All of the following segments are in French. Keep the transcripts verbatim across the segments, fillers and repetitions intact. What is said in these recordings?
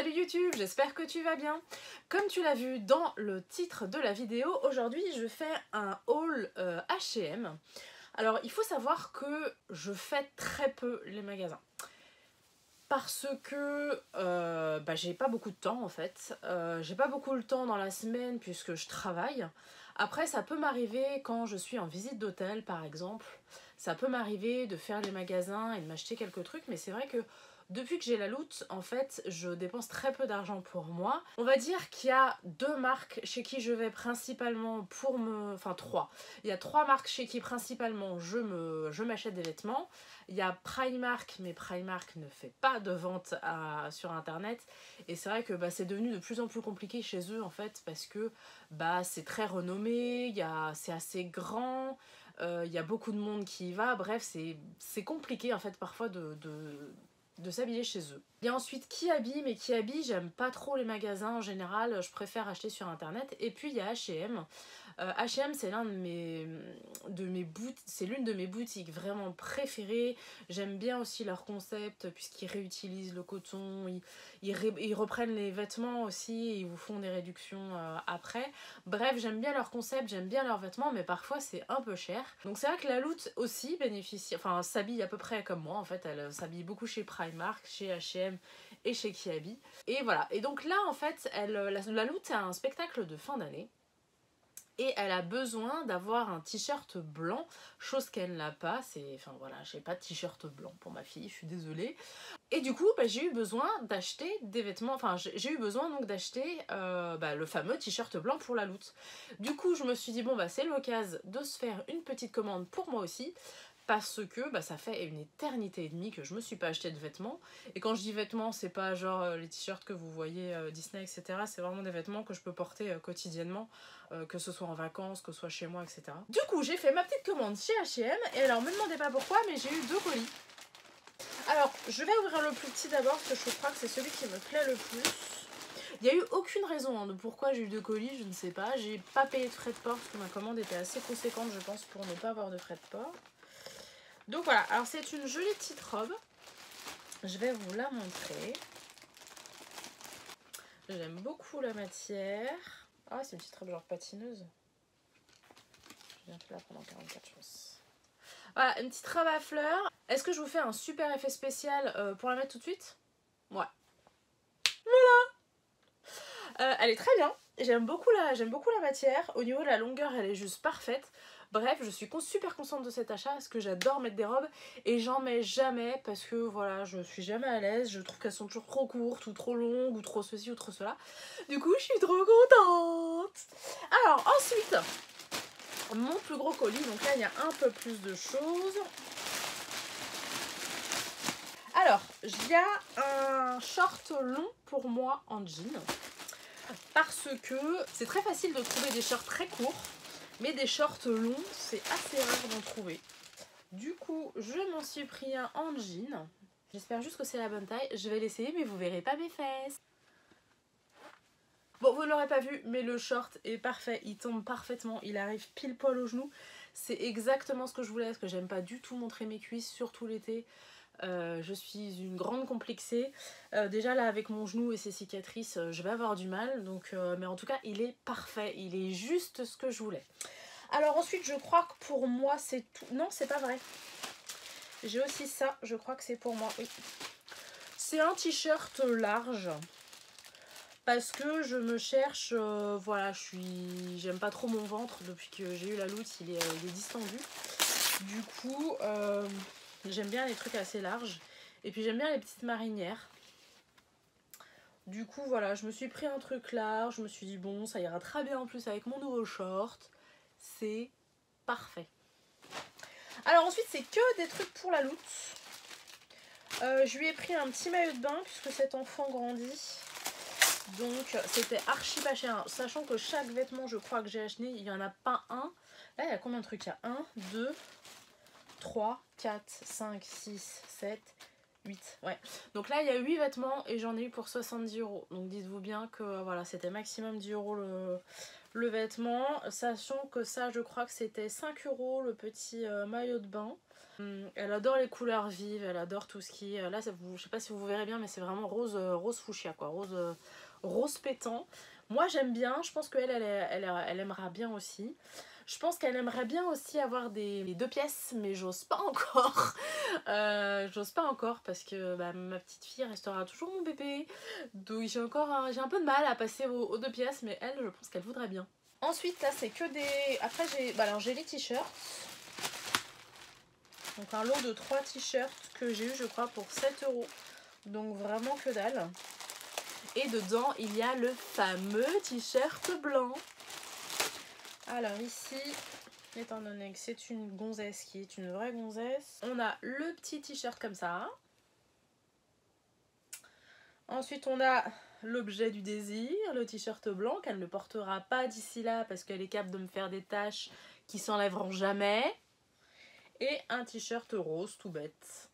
Salut YouTube, j'espère que tu vas bien. Comme tu l'as vu dans le titre de la vidéo, aujourd'hui je fais un haul euh, H et M. Alors il faut savoir que je fais très peu les magasins. Parce que euh, bah, j'ai pas beaucoup de temps en fait. Euh, j'ai pas beaucoup le temps dans la semaine puisque je travaille. Après ça peut m'arriver quand je suis en visite d'hôtel par exemple. Ça peut m'arriver de faire les magasins et de m'acheter quelques trucs, mais c'est vrai que depuis que j'ai la Lout, en fait, je dépense très peu d'argent pour moi. On va dire qu'il y a deux marques chez qui je vais principalement pour me... Enfin, trois. Il y a trois marques chez qui principalement je me, je m'achète des vêtements. Il y a Primark, mais Primark ne fait pas de vente à, sur internet. Et c'est vrai que bah, c'est devenu de plus en plus compliqué chez eux, en fait, parce que bah, c'est très renommé, il y a, c'est assez grand... Il euh, y a beaucoup de monde qui y va, bref, c'est compliqué en fait parfois de, de, de s'habiller chez eux. Il y a ensuite Kiabi, mais Kiabi, j'aime pas trop les magasins en général, je préfère acheter sur internet. Et puis il y a H et M. Euh, H et M, c'est l'un de mes, de mes boutiques, c'est l'une de mes boutiques vraiment préférées. J'aime bien aussi leur concept puisqu'ils réutilisent le coton, ils, ils, ré, ils reprennent les vêtements aussi et ils vous font des réductions euh, après. Bref, j'aime bien leur concept, j'aime bien leurs vêtements, mais parfois c'est un peu cher. Donc c'est vrai que la Lout aussi bénéficie, enfin s'habille à peu près comme moi en fait, elle s'habille beaucoup chez Primark, chez H et M et chez Kiabi. Et voilà, et donc là en fait, elle, la, la Lout a un spectacle de fin d'année. Et elle a besoin d'avoir un t-shirt blanc, chose qu'elle n'a pas. C'est, enfin voilà, j'ai pas de t-shirt blanc pour ma fille, je suis désolée. Et du coup, bah, j'ai eu besoin d'acheter des vêtements, enfin j'ai eu besoin donc d'acheter euh, bah, le fameux t-shirt blanc pour la Lout. Du coup, je me suis dit, bon bah c'est l'occasion de se faire une petite commande pour moi aussi. Parce que bah, ça fait une éternité et demie que je me suis pas acheté de vêtements. Et quand je dis vêtements, c'est pas genre euh, les t-shirts que vous voyez euh, Disney, et cetera. C'est vraiment des vêtements que je peux porter euh, quotidiennement, euh, que ce soit en vacances, que ce soit chez moi, et cetera. Du coup, j'ai fait ma petite commande chez H et M. Et alors, me demandez pas pourquoi, mais j'ai eu deux colis. Alors, je vais ouvrir le plus petit d'abord, parce que je crois que c'est celui qui me plaît le plus. Il n'y a eu aucune raison hein, de pourquoi j'ai eu deux colis, je ne sais pas. J'ai pas payé de frais de port, parce que ma commande était assez conséquente, je pense, pour ne pas avoir de frais de port. Donc voilà, alors c'est une jolie petite robe. Je vais vous la montrer. J'aime beaucoup la matière. Ah, c'est une petite robe genre patineuse. Je viens de la prendre en quarante-quatre, je pense. Voilà, une petite robe à fleurs. Est-ce que je vous fais un super effet spécial euh, pour la mettre tout de suite? Ouais. Voilà. euh, Elle est très bien. J'aime beaucoup, beaucoup la matière. Au niveau de la longueur, elle est juste parfaite. Bref, je suis super contente de cet achat parce que j'adore mettre des robes et j'en mets jamais parce que voilà, je suis jamais à l'aise. Je trouve qu'elles sont toujours trop courtes ou trop longues ou trop ceci ou trop cela. Du coup, je suis trop contente. Alors, ensuite, mon plus gros colis. Donc là, il y a un peu plus de choses. Alors, il y a un short long pour moi en jean parce que c'est très facile de trouver des shorts très courts. Mais des shorts longs, c'est assez rare d'en trouver. Du coup, je m'en suis pris un en jean. J'espère juste que c'est la bonne taille. Je vais l'essayer, mais vous verrez pas mes fesses. Bon, vous ne l'aurez pas vu, mais le short est parfait. Il tombe parfaitement. Il arrive pile poil au genou. C'est exactement ce que je voulais, parce que j'aime pas du tout montrer mes cuisses, surtout l'été. Euh, je suis une grande complexée. Euh, déjà là, avec mon genou et ses cicatrices, je vais avoir du mal. Donc, euh, mais en tout cas, il est parfait. Il est juste ce que je voulais. Alors ensuite, je crois que pour moi, c'est tout. Non, c'est pas vrai. J'ai aussi ça. Je crois que c'est pour moi. Oui. C'est un t-shirt large. Parce que je me cherche. Euh, voilà, je suis. J'aime pas trop mon ventre depuis que j'ai eu la Lout. Il est, euh, il est distendu. Du coup. Euh... J'aime bien les trucs assez larges. Et puis j'aime bien les petites marinières. Du coup, voilà, je me suis pris un truc large. Je me suis dit, bon, ça ira très bien en plus avec mon nouveau short. C'est parfait. Alors ensuite, c'est que des trucs pour la Lout. Euh, je lui ai pris un petit maillot de bain puisque cet enfant grandit. Donc, c'était archi pas cher. Sachant que chaque vêtement, je crois que j'ai acheté, il n'y en a pas un. Là, il y a combien de trucs? Il y a un, deux... trois, quatre, cinq, six, sept, huit. Ouais. Donc là, il y a huit vêtements et j'en ai eu pour soixante-dix euros. Donc dites-vous bien que voilà, c'était maximum dix euros le, le vêtement, sachant que ça je crois que c'était cinq euros le petit euh, maillot de bain. Hum, elle adore les couleurs vives, elle adore tout ce qui est... Là, ça vous, je sais pas si vous verrez bien, mais c'est vraiment rose, euh, rose fuchsia, quoi, rose, euh, rose pétant. Moi j'aime bien, je pense qu'elle elle, elle, elle, elle aimera bien aussi. Je pense qu'elle aimerait bien aussi avoir des les deux pièces, mais j'ose pas encore. euh, j'ose pas encore parce que bah, ma petite fille restera toujours mon bébé. Donc j'ai encore un, j'ai un peu de mal à passer aux, aux deux pièces, mais elle, je pense qu'elle voudrait bien. Ensuite, là, c'est que des... Après, j'ai bah, alors j'ai les t-shirts. Donc un lot de trois t-shirts que j'ai eu, je crois, pour sept euros. Donc vraiment que dalle. Et dedans, il y a le fameux t-shirt blanc. Alors ici, étant donné que c'est une gonzesse qui est une vraie gonzesse, on a le petit t-shirt comme ça. Ensuite, on a l'objet du désir, le t-shirt blanc qu'elle ne portera pas d'ici là parce qu'elle est capable de me faire des taches qui s'enlèveront jamais. Et un t-shirt rose tout bête.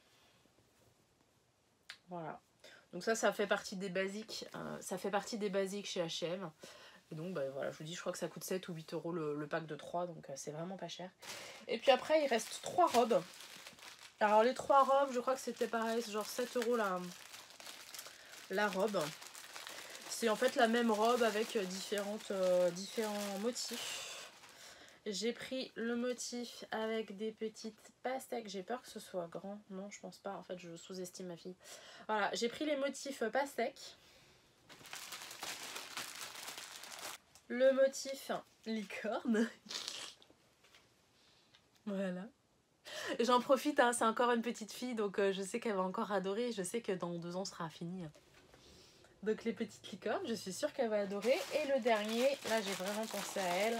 Voilà. Donc ça, ça fait partie des basiques. Euh, ça fait partie des basiques chez H et M. Et donc bah, voilà, je vous dis, je crois que ça coûte sept ou huit euros le, le pack de trois, donc euh, c'est vraiment pas cher. Et puis après, il reste trois robes. Alors les trois robes, je crois que c'était pareil, c'est genre sept euros la, la robe. C'est en fait la même robe avec différentes, euh, différents motifs. J'ai pris le motif avec des petites pastèques. J'ai peur que ce soit grand. Non, je pense pas. En fait, je sous-estime ma fille. Voilà, j'ai pris les motifs pastèques. Le motif licorne. Voilà. J'en profite, hein, c'est encore une petite fille, donc euh, je sais qu'elle va encore adorer. Je sais que dans deux ans, ce sera fini. Donc les petites licornes, je suis sûre qu'elle va adorer. Et le dernier, là j'ai vraiment pensé à elle.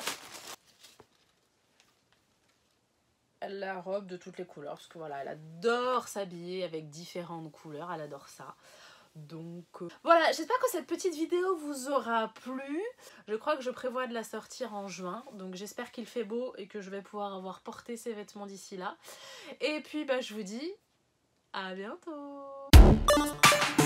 La robe de toutes les couleurs, parce que voilà, elle adore s'habiller avec différentes couleurs, elle adore ça. Donc euh, voilà, j'espère que cette petite vidéo vous aura plu. Je crois que je prévois de la sortir en juin, donc j'espère qu'il fait beau et que je vais pouvoir avoir porté ces vêtements d'ici là. Et puis bah je vous dis à bientôt.